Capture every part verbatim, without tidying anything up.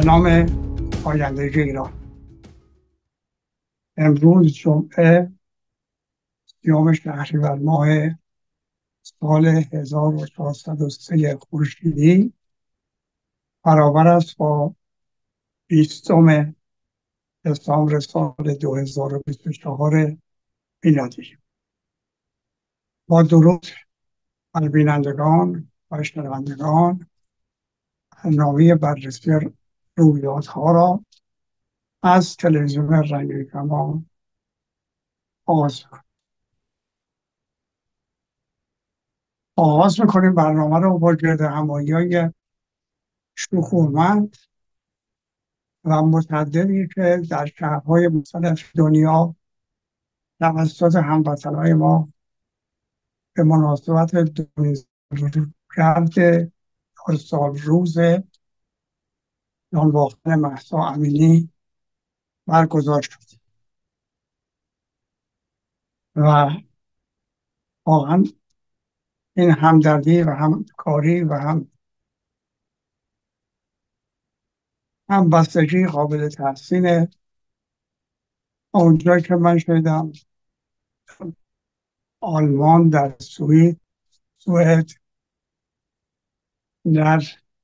نام آیندگی ایران. امروز جمعه سیوم شهریور ماه سال هزار و چهارصد و سه خورشیدی برابر است با بیستم دسامبر سال دو هزار و بیست و چهار میلادی. با درود بر بینندگان و شنوندگان، برنامه بررسی رویدادها را از تلویزیون رنگین کمان آغاز می‌کنیم. آغاز میکنیم برنامه رو با گردهمایی‌های شکوهمند و متعددی که در شهرهای مختلف دنیا توسط هموطنهای ما به مناسبت روزگارد سال روز جانباختن مهسا امینی برگزار شد و واقعا این همدردی و همکاری و هم همبستگی قابل تحسینه. اونجایی که من شدم آلمان، در سوئد سوئد در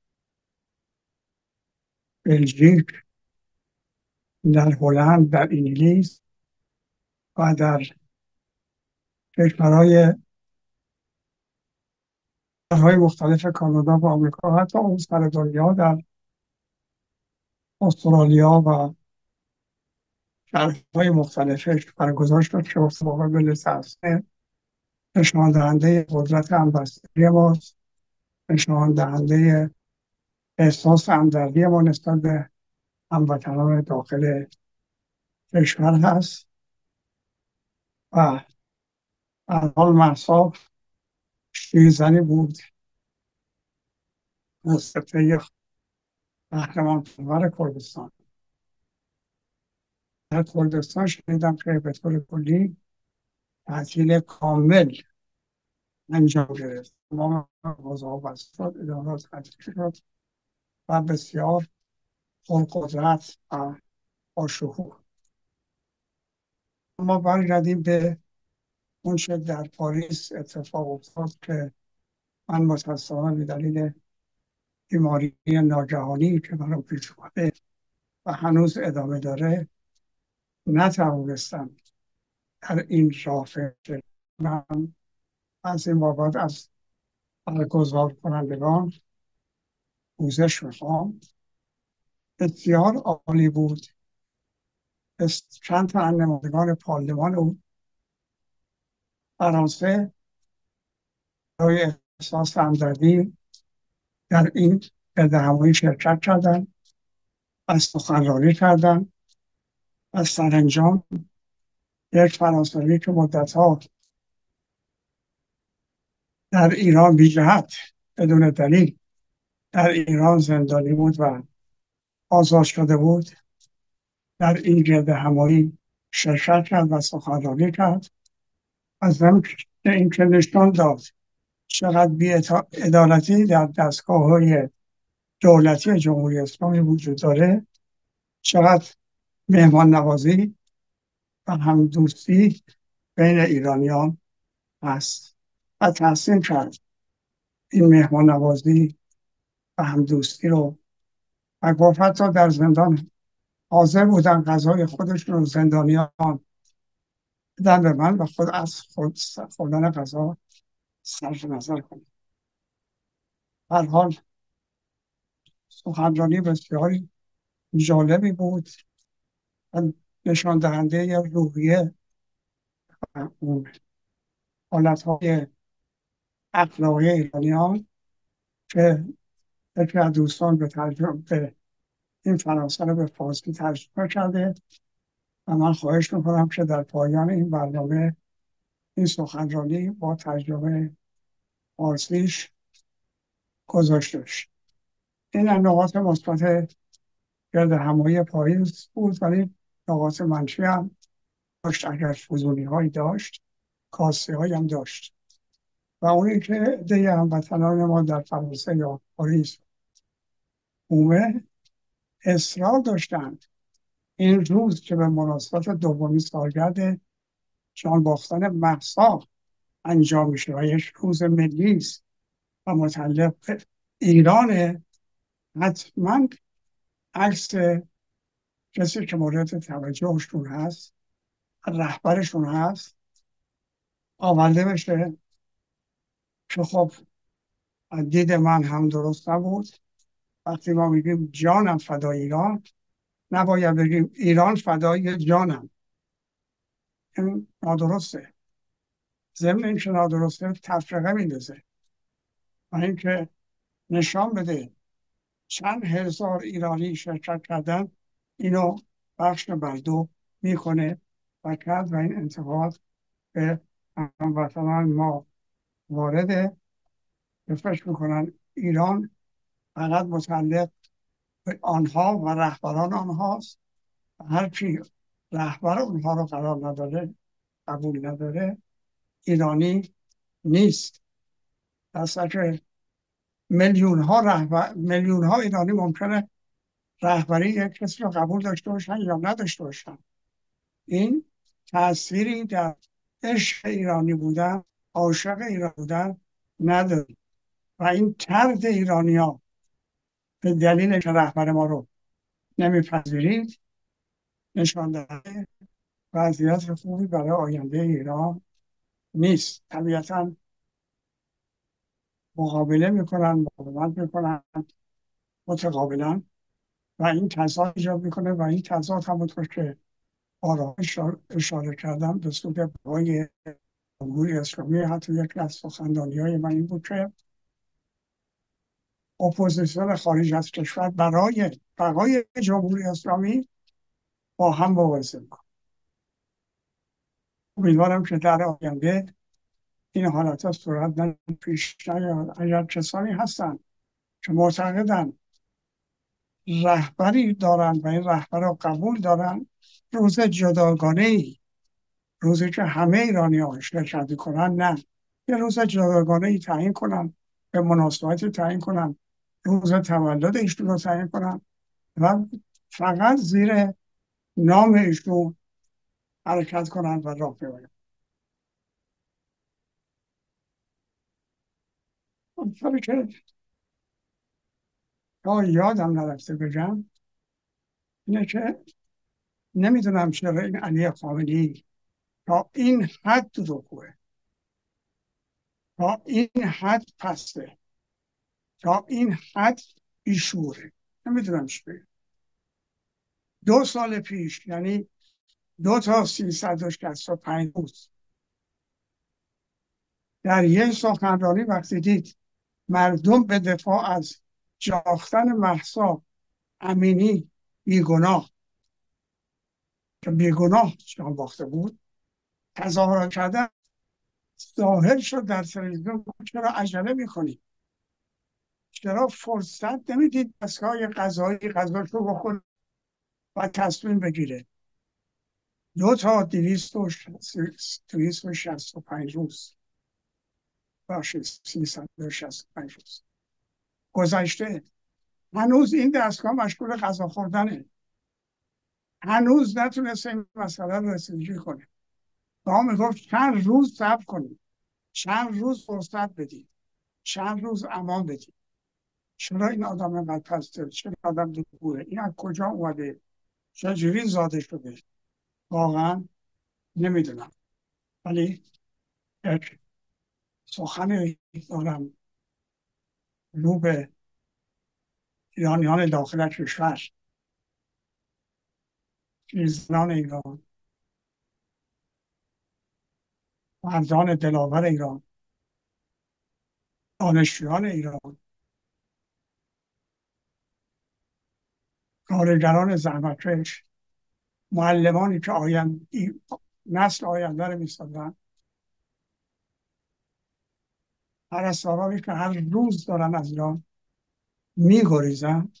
بلژیک، در هلند، در انگلیس و در کشورهای های مختلف کانادا و آمریکا، حتی اون سر دنیا در استرالیا و شهرهای مختلفش برگزار شد که مقابل تحسین نشان دهنده قدرت همبستگی ماست، نشان دهنده احساس همدردی ما نسبت به هموطنان داخل کشور هست. و در حال مهسا شیرزنی بود مصطفی قهرمان پرور کردستان. در کردستان شنیدم که به طور کلی تعطیل کامل انجام گرفت، تمام حوزه‌ها بسته شد، ادارات تعطیل شد و بسیار پرقدرت و باشکوه. ما برگردیم به اون چه در پاریس اتفاق افتاد که من متاسفانه به دلیل بیماری ناگهانی که برام پیش اومده و هنوز ادامه داره نتوانستم در این راه فکر. من از این بابت از برگزار کنندگان پوزش میخوام. بسیار عالی بود. چند تا از نمایندگان پارلمان و فرانسه برای احساس همدردی در این گردهمایی شرکت کردن و سخنرانی کردن و سرانجام یک فرانسوی که مدتها در ایران بی جهت بدون دلیل در ایران زندانی بود و آزاد شده بود، در این گردهمایی شرکت کرد و سخنرانی کرد. از ضمن اینکه نشان داد چقدر بی‌عدالتی در دستگاه‌های دولتی جمهوری اسلامی وجود داره، چقدر مهمان نوازی و همدوستی بین ایرانیان هست و تحسین کرد این مهمان نوازی و همدوستی رو و گفت حتی در زندان حاضر بودن غذای خودشون رو زندانیان بدن به من و خود از خود خوردن غذا صرف نظر کنید. هر حال سخنرانی بسیاری جالبی بود و نشان دهنده یک روحیه و اون حالتهای اخلاقی ایرانیان که یکی از دوستان به ترجمه به این فرانسه رو به فارسی ترجمه کرده و من خواهش میکنم که در پایان این برنامه این سخنرانی با ترجمه فارسیش گذاشته شد. این نقاط مثبت گردهمایی پاریس بود، ولی نقاط منفی هم داشت. اگر فزونی هایی داشت، کاسته هایی هم داشت و اونی که عده هموطنان ما در فرانسه یا پاریس اومه اصرار داشتند این روز که به مناسبت دومین سالگرد جان باختن مهسا انجام میشه و یک روز ملی است و متعلق به ایران، حتما عکس کسی که مورد توجهشون هست، رهبرشون هست، آورده بشه که خب دید من هم درست نبود. وقتی ما میگیم جانم فدای ایران، نباید بگیم ایران فدای جانم. این نادرسته. ضمن اینکه نادرسته تفرقه میندازه و اینکه نشان بده چند هزار ایرانی شرکت کردن، اینو بخش بر دو میکنه و کرد و این انتقاد به هموطنان ما وارده که فکر میکنن ایران فقط متعلق به آنها و رهبران آنهاست و هر کی رهبر اونها رو قرار نداره، قبول نداره، ایرانی نیست. درسته که میلیون ها رهبر میلیون ها ایرانی ممکنه رهبری یک کسی رو قبول داشته باشن یا نداشته باشن. این تأثیری در عشق ایرانی بودن، عاشق ایران بودن نداره و این طرد ایرانی ها به دلیل که رهبر ما رو نمیپذیرید نشان دهنده وضعیت خوبی برای آینده ایران نیست. طبیعتا مقابله میکنن، مقاومت میکنن متقابلا و این تضاد ایجاد میکنه و این تضاد همونطور که آرا اشاره کردم به سوی بقای جمهوری اسلامی. حتی یکی از سخنرانی های من این بود که اپوزیسیون خارج از کشور برای بقای جمهوری اسلامی با هم مبارزه میکنه. امیدوارم که در آینده این حالت ها صورت نداره، پیش نیاد. اگر کسانی هستن که معتقدن رهبری دارن و این رهبر رو قبول دارن، روز جداگانه ای، روزی که همه ایرانی ها شرکت کنن، نه یه روز جداگانه ای تعیین کنن، به مناسبتی تعیین کنن، روز تولد ایشون رو تعیین کنن و فقط زیر نام ایشون حرکت کنن و راه ببرن. اونطوری که تا یادم نرفته بگم اینه که نمیدونم چرا این علی خامنه‌ای تا این حد دروغگوه، تا این حد پسته، تا این حد بیشوره. نمیدونم چی بگم. دو سال پیش، یعنی دو تا سیصد و شصت و پنج روز، در یک سخنرانی وقتی دید مردم به دفاع از جاختن مهسا امینی بیگناه که بیگناه جان باخته بود تظاهرات کردن، ظاهر شد در تلویزیون چرا عجله میکنید، چرا فرصت نمیدید دستگاه قضایی قضاش رو بخور و تصمیم بگیره. دو تا دویست و شصت و پنج روز باشه، سیصد و شصت و پنج روز گذشته، هنوز این دستگاه مشغول غذا خوردنه، هنوز نتونسته این مسئله رو رسیدگی کنه. و هم میگفت چند روز صبر کنید، چند روز فرصت بدید، چند روز امان بدید. چرا این آدم اینقدر پسته؟ چرا آدم دروغگوه؟ این از کجا اومده؟ چجوری زاده شده؟ واقعا نمیدونم. ولی یک سخن دارم رو به ایرانیان داخل کشور، زنان ایران، مردان دلاور ایران، دانشجویان ایران، کارگران زحمتکش، معلمانی که آیند نسل آینده رو میسازن، پرستارانی که هر روز دارن از ایران میگریزن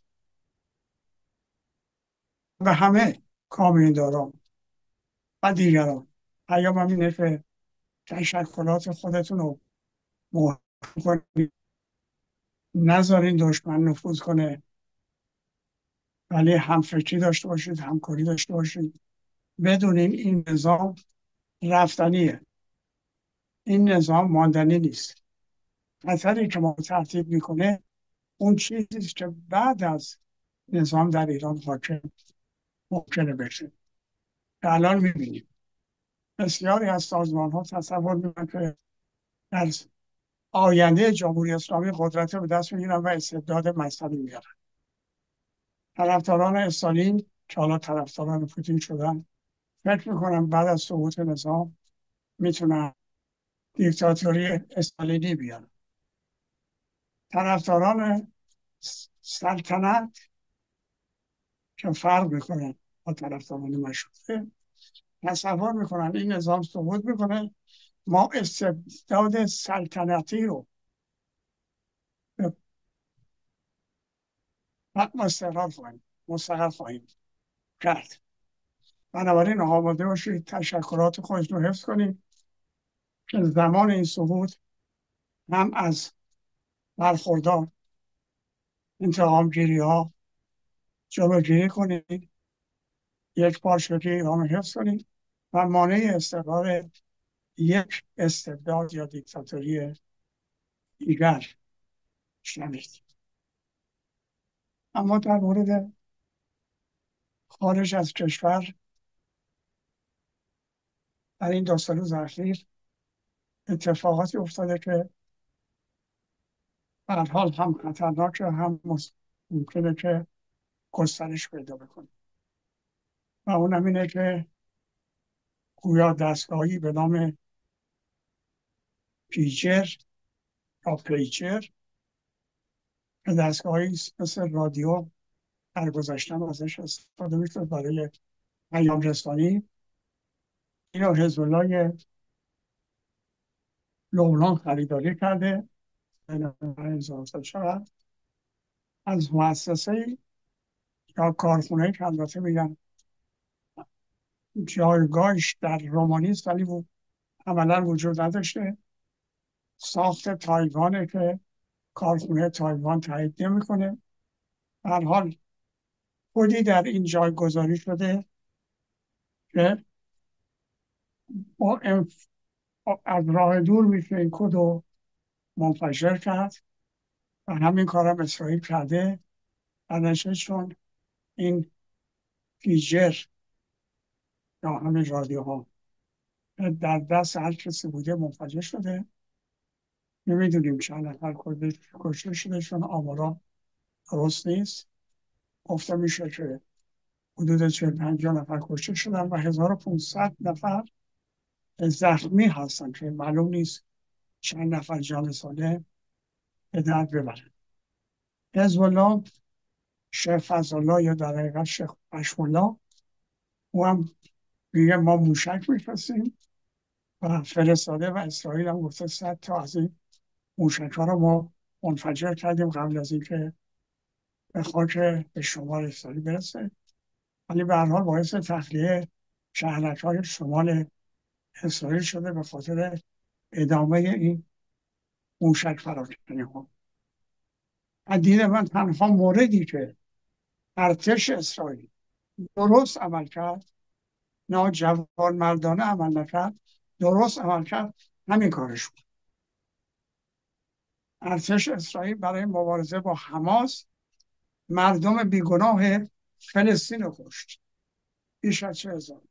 و همه کامیونداران و دیگران. پیامم اینه که تشکلات خودتون رو محکم کنید، نذارین دشمن نفوذ کنه ولی همفکری داشته باشید، همکاری داشته باشید. بدون این این نظام رفتنیه. این نظام ماندنی نیست. خطری که ما تهدید میکنه اون چیزی است که بعد از نظام در ایران حاکم ممکنه بشه. که الان میبینیم بسیاری از سازمان ها تصور میکنن که در آینده جمهوری اسلامی قدرت به دست میگیرن و استبداد مذهبی میارن. طرفداران استالین که حالا طرفداران پوتین شدن فکر میکنم بعد از سقوط نظام میتونن دیکتاتوری استالینی بیارن. طرفداران سلطنت که فرق میکنه با طرفداران مشروطه تصور میکنن این نظام سقوط میکنه، ما استبداد سلطنتی رو بعد مستقر خواهیم مستقر خواهیم کرد. بنابراین آماده باشید، تشکرات خودتون رو حفظ کنید که زمان این سقوط هم از برخوردار انتقام گیری ها جلوگیری کنید، یک پارچگی ایران رو حفظ کنید و مانع استقرار یک استبداد یا دیکتاتوری دیگر شوید. اما در مورد خارج از کشور در این دو سه روز اخیر اتفاقاتی افتاده که به هر حال هم خطرناکه هم ممکنه که گسترش پیدا بکنه و اونم اینه که گویا دستگاهی به نام پیجر یا پیچر که دستگاهی مثل رادیو در گذشتن ازش استفاده میشد برای پیام رسانی، اینو حزب الله لبنان خریداری کرده شود از مؤسسه یا کارخونه که البته میگن جایگاهش در رومانی است ولی عملا وجود نداشته، ساخت تایوانه که کارخونه تایوان تایید نمیکنه. به هر حال کدی در این جای گذاری شده که با انف... از راه دور میشه این کد رو منفجر کرد و همین کارم اسرائیل کرده و چون این پیجر یا همین رادیوها در دست هر کسی بوده منفجر شده. نمیدونیم چند نفر کشته شده چون آمارا درست نیست. گفته میشه که حدود چهل پنجاه نفر کشته شدن و هزار و پانصد نفر زخمی هستن که معلوم نیست چند نفر جان ساله به درد ببرن. حزب الله، شیخ فضلالله یا در حقیقت شیخ پشمالله، او هم میگه ما موشک میفرستیم و فرستاده و اسرائیل هم گفته صد تا از این موشک ها رو ما منفجر کردیم قبل از اینکه به خاک به شمال اسرائیل برسه. ولی به هر حال باعث تخلیه شهرک های شمال اسرائیل شده به خاطر ادامه این موشک پراکنی ها. از دید من تنها موردی که ارتش اسرائیل درست عمل کرد، نه جوان مردانه عمل نکرد، درست عمل کرد، همین کارش بود. ارتش اسرائیل برای مبارزه با حماس مردم بیگناه فلسطین رو کشت، بیش از چه هزار.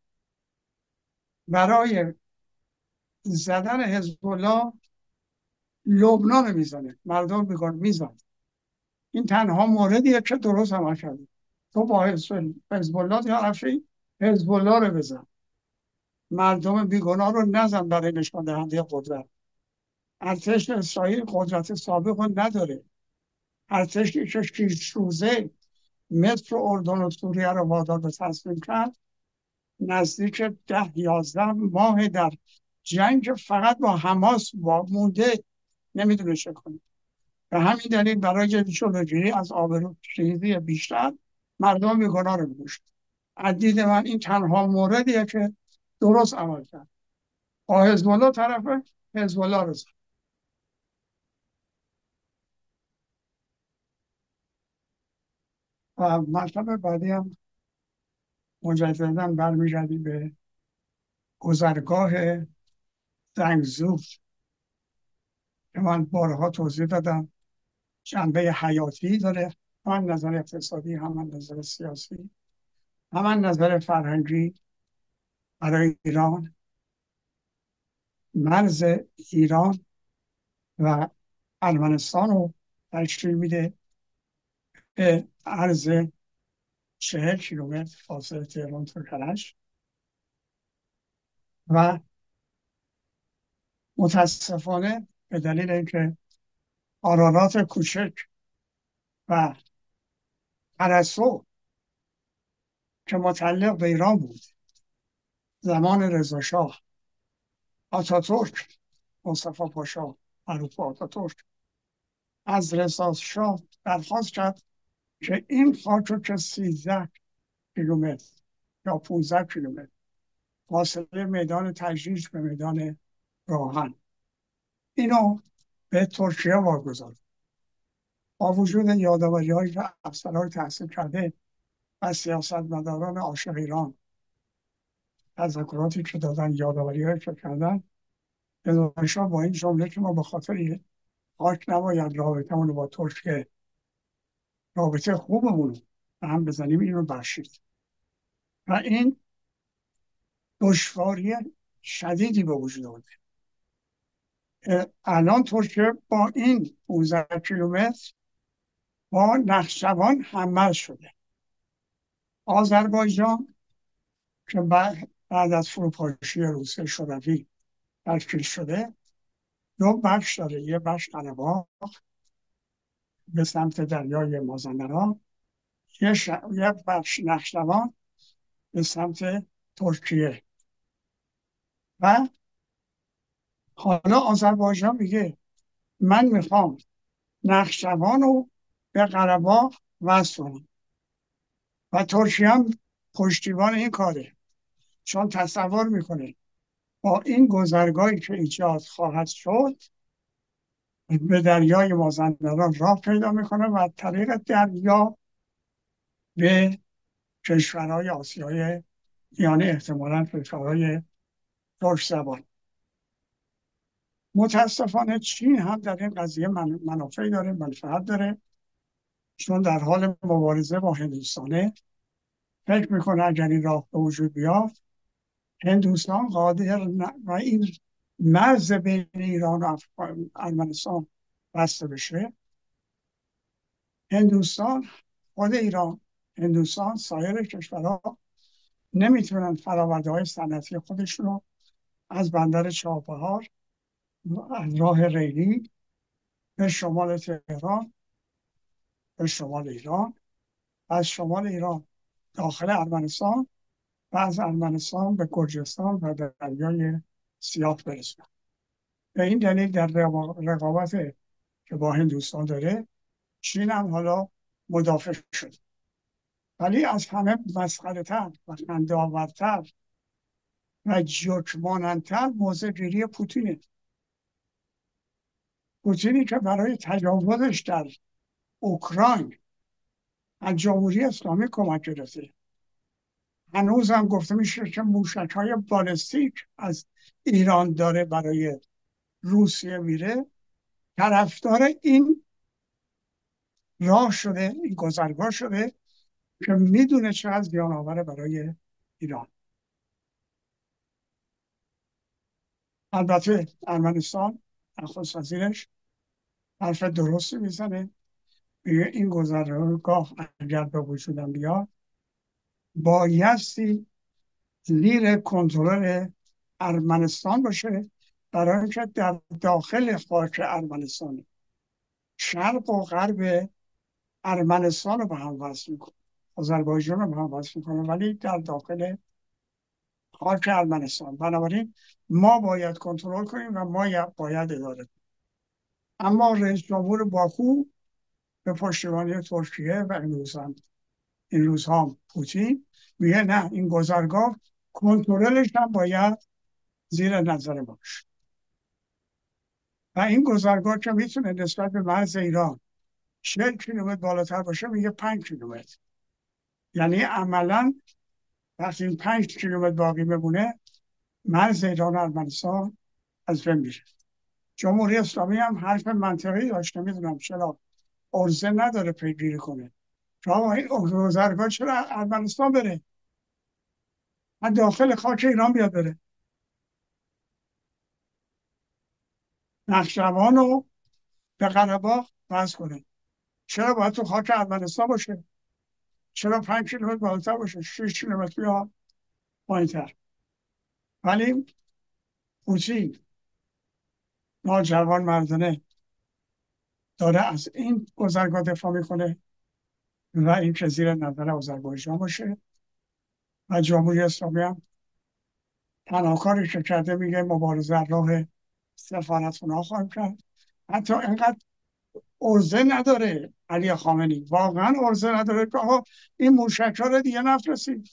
برای زدن حزب الله لبنان رو میزنه، مردم بیگناه میزنه. این تنها موردیه که درست عمل کرده. تو با حزب الله یا رفتی حزب الله رو بزن، مردم بیگناه رو نزن برای نشان دهنده قدرت. ارتش اسرائیل قدرت سابق رو نداره. ارتشی که شیش روزه مصر و اردن و سوریه رو وادار به تسلیم کرد، نزدیک ده یازده ماه در جنگ فقط با حماس با مونده، نمیدونه چه کنه. به همین دلیل برای جلوگیری از آبروریزی بیشتر مردم بیگناه رو می‌کشت. از دید من این تنها موردیه که درست عمل کرد. با حزب الله طرف حزب الله رو زد. و مطلب بعدی هم مجددا برمیگردیم به گذرگاه زنگزور که من بارها توضیح دادم. جنبه حیاتی داره، هم نظر اقتصادی، هم نظر سیاسی، هم نظر فرهنگی برای ایران. مرز ایران و ارمنستان رو تشکیل میده به عرض چهل کیلومتر فاصله تهران تا کرج. و متاسفانه به دلیل اینکه قرارات کوچک و ارسطو که متعلق به ایران بود زمان رضاشاه، آتاتورک، مصطفی پاشا، معروف آتاتورک، از رضاشاه درخواست کرد که این خاک رو که سیزده کیلومتر یا پانزده کیلومتر فاصله میدان تجریش به میدان راهن، اینو به ترکیه واگذار. با وجود یادآوری هایی که افسرهای تحصیل کرده و سیاستمداران عاشق ایران تذکراتی که دادن، یادآوری هایی که کردن، رضاشاه با این جمله که ما به خاطر خاک نباید رابطمون رو با ترکیه، رابطه خوبمون رو به هم بزنیم، اینو بخشید. و این دشواری شدیدی به وجود آورده. الان ترکیه با این پانزده کیلومتر با نخجوان هممرز شده. آذربایجان که بعد از فروپاشی روسیه شوروی تشکیل شده، دو بخش داره. یه بخش قره‌باغ به سمت دریای مازندران، یه, ش... یه بخش نخجوان به سمت ترکیه. و حالا آذربایجان میگه من میخوام نخجوان رو به قره‌باغ وصل کنم و ترکیه هم پشتیبان این کاره، چون تصور میکنه با این گذرگاهی که ایجاد خواهد شد به دریای مازندران راه پیدا میکنه و طریق دریا به کشورهای آسیای میانه، احتمالاً کشورهای ترک زبان. متاسفانه چین هم در این قضیه من- منافعی داره، منفعت داره، چون در حال مبارزه با هندوستانه. فکر میکنه اگر این راه به وجود بیاد، هندوستان قادر ن- و این مرز بین ایران و افغان- ارمنستان بسته بشه، هندوستان، خود ایران، هندوستان، سایر کشورها نمیتونن فرآورده های صنعتی خودشون رو از بندر چابهار، از راه ریلی به شمال تهران، به شمال ایران، از شمال ایران داخل ارمنستان و از ارمنستان به گرجستان و به دریای سیاه برسونن. به این دلیل در رقابت که با هندوستان داره، چین هم حالا مدافع شد. ولی از همه مسخره تر و خنده‌آورتر و جوک مانندتر موضع گیری پوتینه. پوتینی که برای تجاوزش در اوکراین از جمهوری اسلامی کمک گرفته، هنوز هم گفته میشه که موشک های بالستیک از ایران داره برای روسیه میره، طرفدار این راه شده، این گذرگاه شده که میدونه چقدر زیان آوره برای ایران. البته ارمنستان نخست وزیرش حرف درستی میزنه، میگه این گذرگاه اگر به وجودم بیاد بایستی زیر کنترل ارمنستان باشه، برای اینکه در داخل خاک ارمنستان شرق و غرب ارمنستان رو به هم وصل میکنه، آذربایجان رو به هم وصل میکنه، ولی در داخل خاک ارمنستان. بنابراین ما باید کنترل کنیم و ما باید اداره کنیم. اما رئیس جمهور باکو به پشتیبانی ترکیه و این روزها این روزها پوتین میگه نه، این گذرگاه کنترلش هم باید زیر نظر باشه. و این گذرگاه که میتونه نسبت به مرز ایران چهل کیلومتر بالاتر باشه، میگه پنج کیلومتر. یعنی عملا وقتی این پنج کیلومتر باقی بمونه مرز ایران و ارمنستان از بین میره. جمهوری اسلامی هم حرف منطقی داشته، میدونم چرا ارزه نداره پیگیری کنه. شما این گذرگاه چرا ارمنستان بره؟ من داخل خاک ایران بیاد بره. نخجوان رو به قره وصل کنه. چرا باید تو خاک ارمنستان باشه؟ چرا پنج کیلومتر بالاتر باشه؟ شش کیلومتر یا پایینتر؟ ولی پوتین ناجوان مردانه داره از این گذرگاه دفاع میکنه و این که زیر نظر آذربایجان باشه و جمهوری اسلامی هم تنها کاری که کرده میگه مبارزه از راه سفارتخونه خواهیم کرد. حتی اینقدر ارزه نداره علی خامنه‌ای، واقعا ارزه نداره که آقا این موشک ها رو دیگه نفرستید.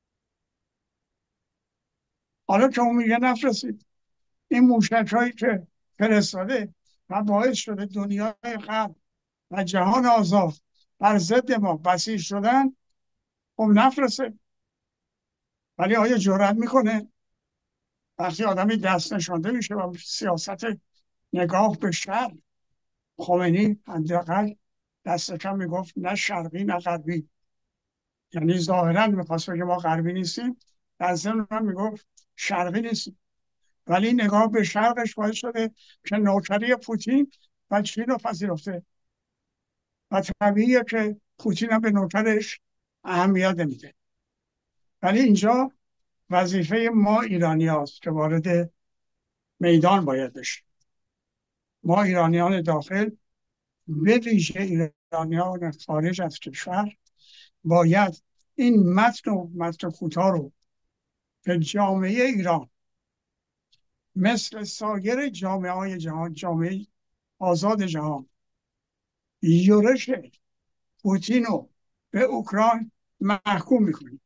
حالا که اون میگه نفرستید، این موشک هایی که فرستاده و باعث شده دنیای غرب و جهان آزاد بر ضد ما بسیج شدن، خب نفرسته. ولی آیا جرأت میکنه وقتی آدمی دست نشانده میشه و سیاست نگاه به شرق؟ خمینی حداقل دست کم میگفت نه شرقی نه غربی، یعنی ظاهرا میخواست که ما غربی نیستیم، در ضمن هم میگفت شرقی نیستیم. ولی نگاه به شرقش باعث شده که نوکری پوتین و چین رو پذیرفته و طبیعیه که پوتین هم به نوکرش اهمیت نمیده. ولی اینجا وظیفه ما ایرانی هاست که وارد میدان باید بشیم. ما ایرانیان داخل، به ویژه ایرانیان خارج از کشور، باید این متن و متن کوتاه رو به جامعه ایران مثل سایر جامعه های جهان، جامعه آزاد جهان، یورش پوتین رو به اوکراین محکوم میکنیم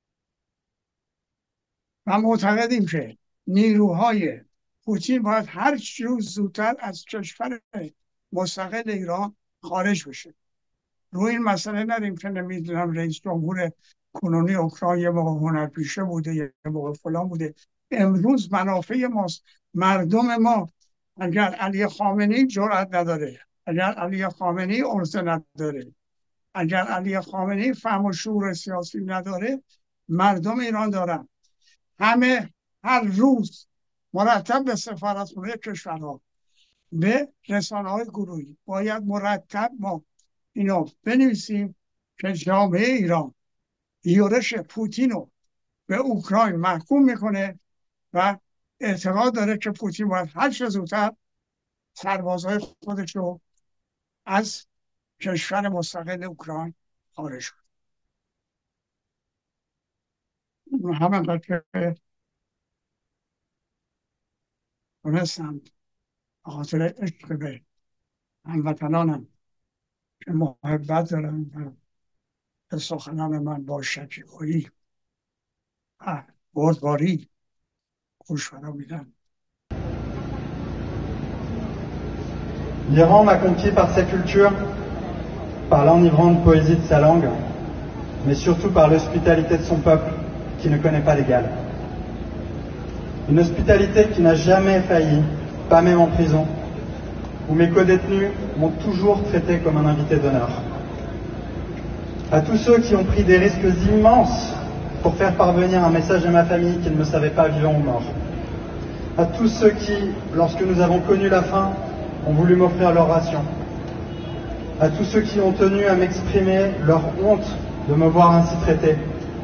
و معتقدیم که نیروهای پوتین باید هر چیز زودتر از کشور مستقل ایران خارج بشه. روی این مسئله نداریم که نمیدونم رئیس جمهور کنونی اوکراین یه موقع هنرپیشه بوده، یه موقع فلان بوده. امروز منافع ماست، مردم ما. اگر علی خامنه‌ای جرأت نداره، اگر علی خامنه‌ای ارزه نداره، اگر علی خامنه‌ای فهم و شعور سیاسی نداره، مردم ایران دارن. همه هر روز مرتب به سفارتخونه کشورها، به رسانه‌های گروهی باید مرتب ما اینو بنویسیم که جامعه ایران یورش پوتین رو به اوکراین محکوم میکنه و اعتقاد داره که پوتین باید هر چه زودتر سربازهای خودش رو از کشور مستقل اوکراین خارج کنه. همینقدر که تونستم به خاطر عشق به هموطنانم که محبت دارم و به سخنان من با شکیبایی و بردباری گوش فرا میدن. L'Iran m'a conquis par sa culture, par l'enivrante poésie de sa langue, mais surtout par l'hospitalité de son peuple, qui ne connaît pas l'égal. Une hospitalité qui n'a jamais failli, pas même en prison, où mes codétenus m'ont toujours traité comme un invité d'honneur. À tous ceux qui ont pris des risques immenses pour faire parvenir un message à ma famille qu'ils ne me savaient pas vivant ou mort. À tous ceux qui, lorsque nous avons connu la faim, ont voulu m'offrir leur ration. À tous ceux qui ont tenu à m'exprimer leur honte de me voir ainsi traité.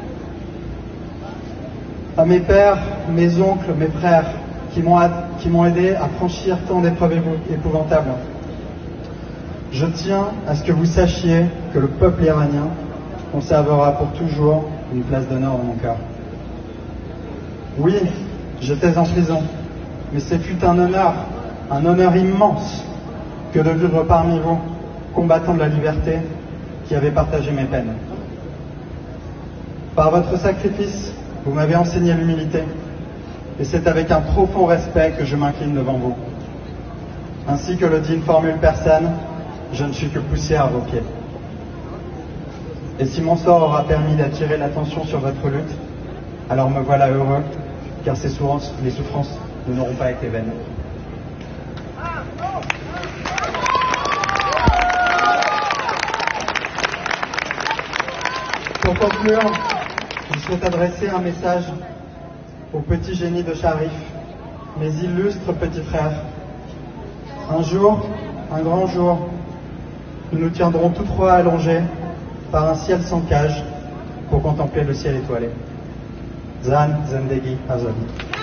À mes pères, mes oncles, mes frères qui m'ont qui m'ont aidé à franchir tant d'épreuves épouvantables. Je tiens à ce que vous sachiez que le peuple iranien conservera pour toujours une place d'honneur dans mon cœur. Oui, j'étais en prison, mais ce fut un honneur, un honneur immense que de vivre parmi vous, combattants de la liberté, qui avez partagé mes peines. Par votre sacrifice, vous m'avez enseigné l'humilité, et c'est avec un profond respect que je m'incline devant vous. Ainsi que le dit une formule persane, je ne suis que poussière à vos pieds. Et si mon sort aura permis d'attirer l'attention sur votre lutte, alors me voilà heureux, car ces souffrances, les souffrances ne n'auront pas été vaines. Pour conclure, je souhaite adresser un message au petit génie de Sharif, mes illustres petits frères. Un jour, un grand jour, nous nous tiendrons tous trois allongés par un ciel sans cage pour contempler le ciel étoilé. Zan Zendegi Azali.